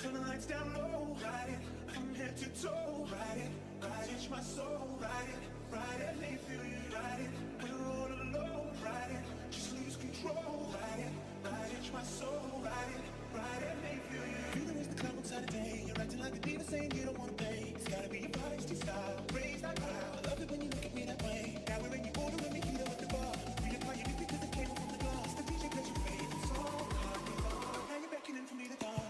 Turn the lights down low, ride it from head to toe, ride it, touch my soul, ride it, let me feel you, ride it. We're all alone, ride it, just lose control, ride it, touch my soul, ride it, let me feel you. Feeling is the cloud inside the day. You're acting like a diva, saying you don't wanna pay. It's gotta be your feisty style, raise that crowd. I love it when you look at me that way. Now we're in your order when we heat up at the bar. Reapply your music 'cause it came from the glass. The DJ plays your favorite song, now you're beckoning for me to dance.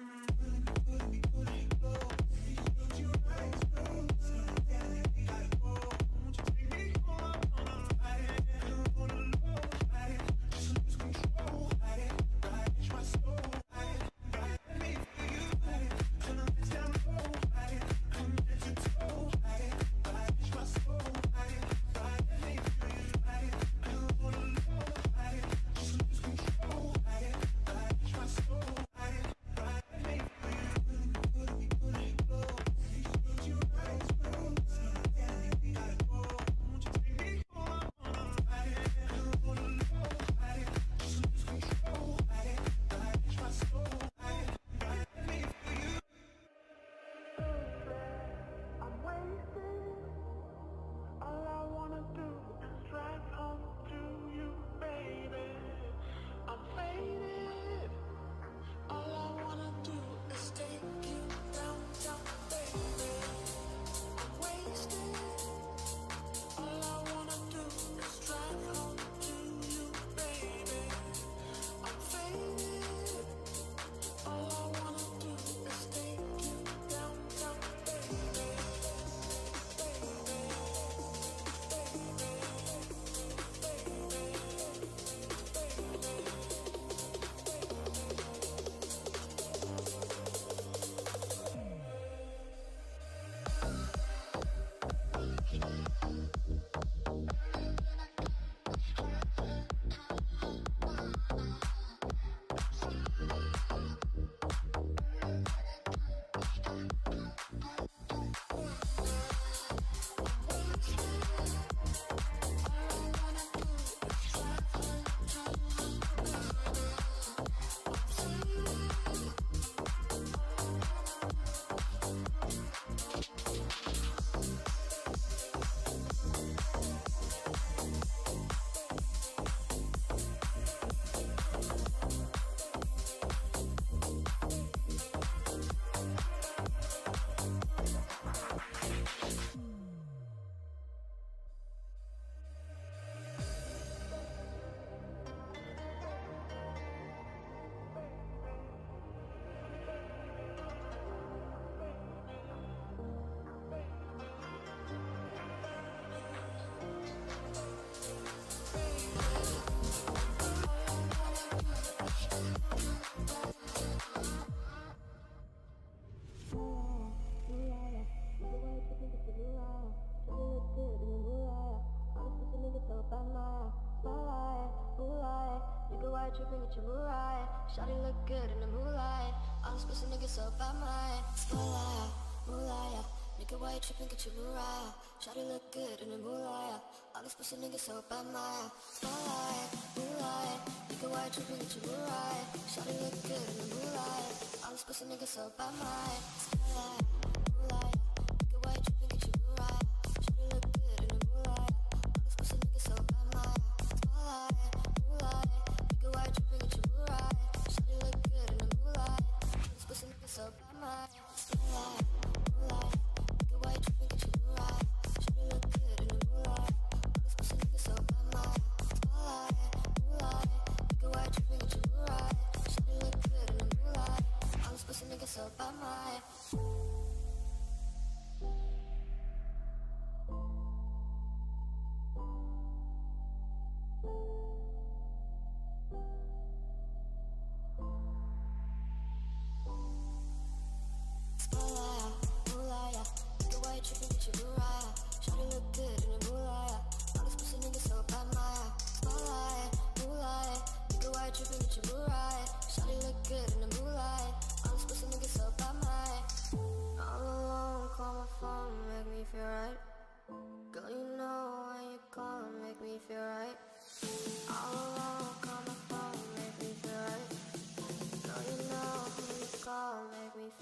Shawty look good in the moonlight. All these pussy niggas so by my spotlight, moonlight. Nigga, why you tripping? Get your Mariah. Shawty look good in the moonlight. All these pussy niggas so by my spotlight, moonlight. Nigga, why you tripping? Get your Mariah. Shawty look good in the moonlight. All these pussy niggas so by my spotlight, moonlight. Nigga, why you tripping? Get your Mariah. Shawty look good in the moonlight. All these pussy niggas so by my spotlight, moonlight. Nigga, why you tripping? Get your Mariah. So by my spotlight, moonlight. Nigga, why you tripping? Get your Mariah. Shawty look good in the moonlight. All these pussy niggas so by my spotlight, moonlight. Nigga, why you tripping? Get your Mariah. Shawty look good in the moonlight. All these pussy niggas so by my. Make me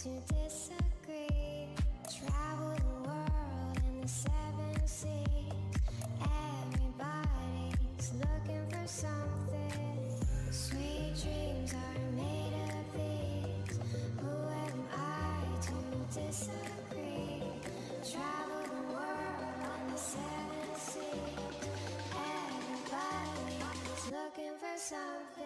to disagree. Travel the world in the 7 seas. Everybody's looking for something. Sweet dreams are made of these. Who am I to disagree? Travel the world on the 7 seas. Everybody's looking for something.